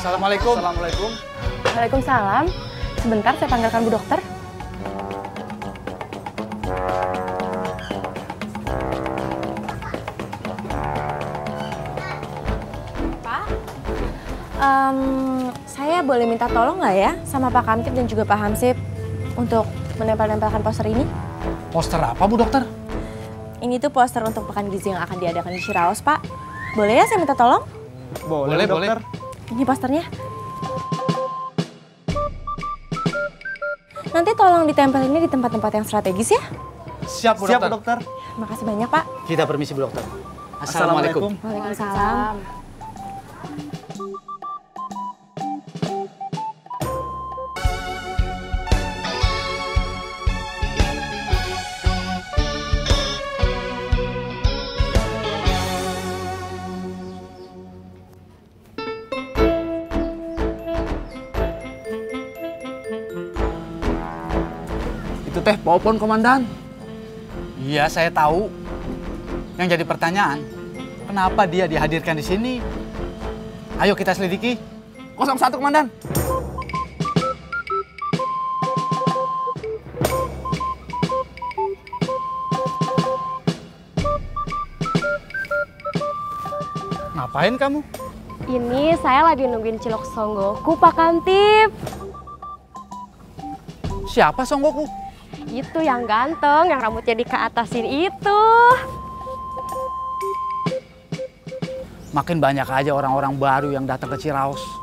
Assalamualaikum. Assalamualaikum. Waalaikumsalam. Sebentar saya panggilkan Bu Dokter. Pak, saya boleh minta tolong nggak ya sama Pak Kamtib dan juga Pak Hamsip untuk menempel-nempelkan poster ini? Poster apa Bu Dokter? Ini tuh poster untuk pekan gizi yang akan diadakan di Ciraos, Pak. Boleh ya saya minta tolong? Boleh, Bu Dokter. Ini posternya. Nanti tolong ditempel ini di tempat-tempat yang strategis ya. Siap Bu Siap, Dokter. Bu Dokter. Makasih banyak, Pak. Kita permisi Bu Dokter. Assalamualaikum. Waalaikumsalam. Itu teh Popon Komandan. Iya, saya tahu. Yang jadi pertanyaan, kenapa dia dihadirkan di sini? Ayo kita selidiki. 01 Komandan. Ngapain kamu? Ini saya lagi nungguin cilok songgoku, Pak Kamtib. Siapa Songgoku? Itu yang ganteng, yang rambutnya dikeatasin itu. Makin banyak aja orang-orang baru yang datang ke Ciraos.